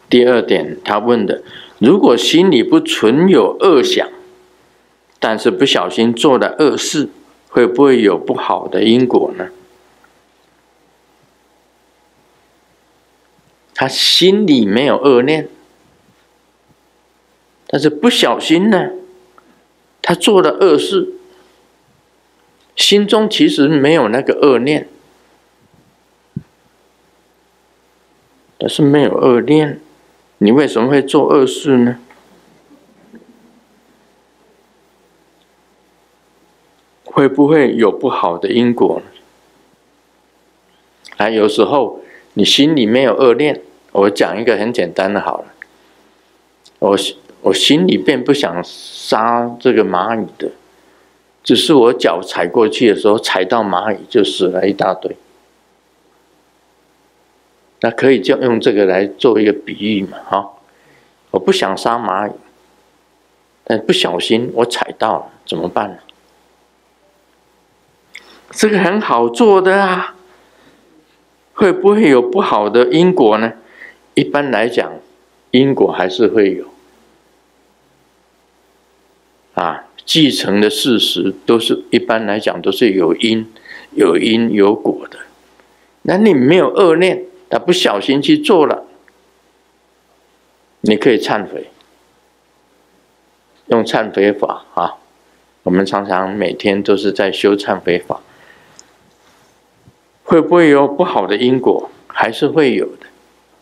第二点，他问的，如果心里不存有恶想，但是不小心做了恶事，会不会有不好的因果呢？他心里没有恶念，但是不小心呢，他做了恶事，心中其实没有那个恶念，但是没有恶念，你为什么会做恶事呢？会不会有不好的因果呢？有时候你心里没有恶念，我讲一个很简单的好了，我心里并不想杀这个蚂蚁的，只是我脚踩过去的时候踩到蚂蚁就死了一大堆。那可以就用这个来做一个比喻嘛，我不想杀蚂蚁，但不小心我踩到了，怎么办呢？这个很好做的啊，会不会有不好的因果呢？一般来讲，因果还是会有。继承的事实都是一般来讲都是有因有果的。那你没有恶念，他不小心去做了，你可以忏悔，用忏悔法我们常常每天都是在修忏悔法。会不会有不好的因果？还是会有的，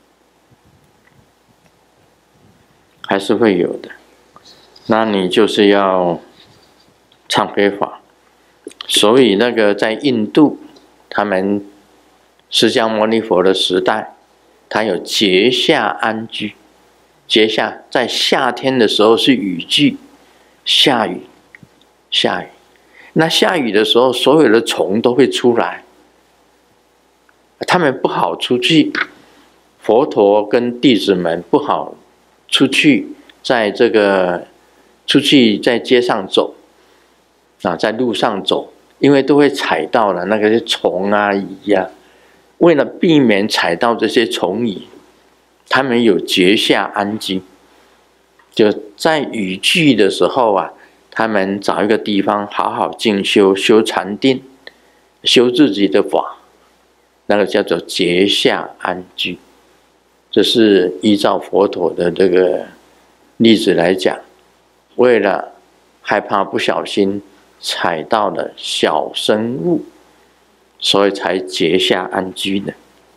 还是会有的。那你就是要忏悔法。所以那个在印度，他们释迦牟尼佛的时代，他有节下安居。节下在夏天的时候是雨季，下雨。那下雨的时候，所有的虫都会出来，他们不好出去，佛陀跟弟子们不好出去，在街上走在路上走，因为都会踩到了那个虫蚁为了避免踩到这些虫蚁，他们有节下安居，就在雨季的时候他们找一个地方好好静修，修禅定，修自己的法，那个叫做节下安居。这是依照佛陀的这个例子来讲，为了害怕不小心踩到了小生物，所以才节下安居的。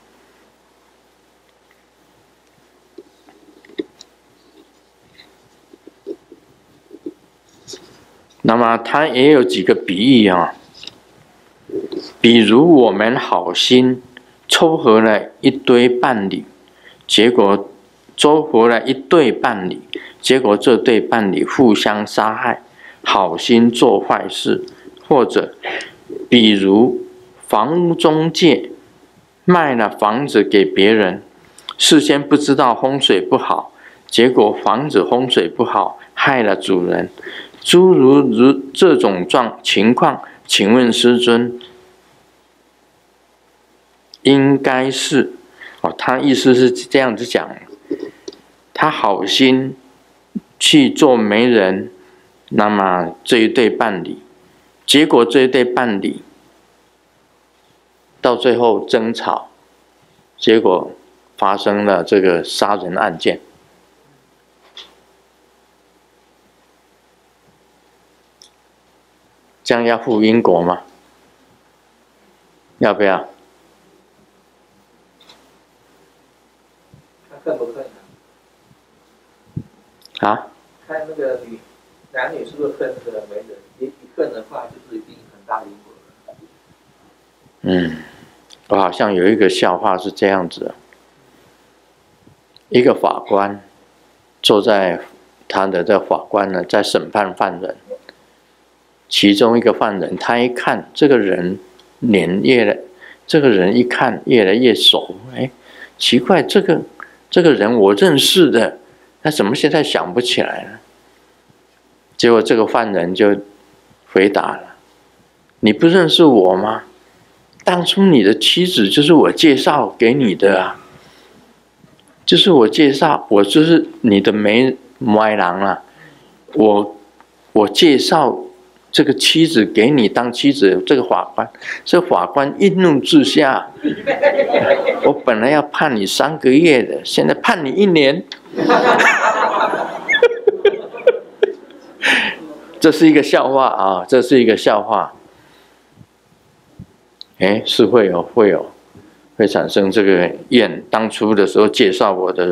那么他也有几个比喻比如我们好心撮合了一堆伴侣，结果撮合了一对伴侣，结果这对伴侣互相杀害，好心做坏事。或者比如房屋中介卖了房子给别人，事先不知道风水不好，结果房子风水不好，害了主人。诸如这种情况，请问师尊，应该是他意思是这样子讲，他好心去做媒人，那么这一对伴侣，结果这一对伴侣到最后争吵，结果发生了这个杀人案件。这样要负因果吗？要不要？ 看恨不恨看那个男女是不是恨这个媒人？一恨的话，就是一定很大的因果了。 我好像有一个笑话是这样子：一个法官坐在他的这法官呢，在审判犯人。其中一个犯人，他一看这个人这个人一看越来越熟，奇怪，这个人我认识的，他怎么现在想不起来了？结果这个犯人就回答了：“你不认识我吗？当初你的妻子就是我介绍给你的啊。” 就是我介绍，我就是你的媒人啦。我介绍这个妻子给你当妻子，这个法官，这法官一怒之下，我本来要判你3个月的，现在判你1年。这是一个笑话啊，这是一个笑话。是会有会产生这个怨。当初的时候介绍我的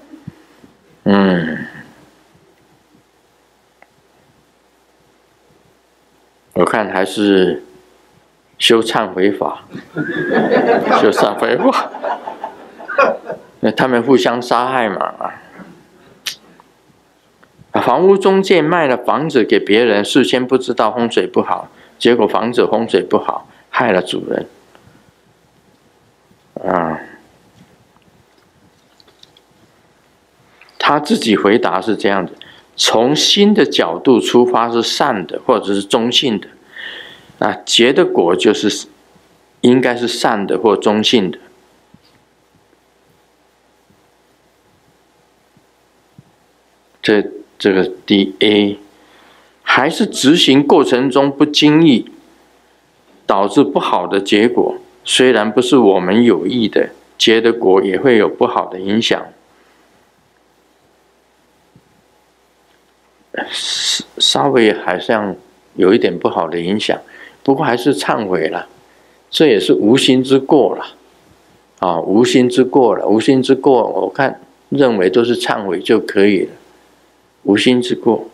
人，我看还是修忏悔法，修忏悔法。他们互相杀害嘛。房屋中介卖了房子给别人，事先不知道风水不好，结果房子风水不好，害了主人。他自己回答是这样的：从心的角度出发是善的，或者是中性的，结的果就是应该是善的或中性的。这个第 A， 还是执行过程中不经意导致不好的结果，虽然不是我们有意的，结的果也会有不好的影响。稍微好像有一点不好的影响，不过还是忏悔了，这也是无心之过了。无心之过了，无心之过，我认为都是忏悔就可以了。无心之过。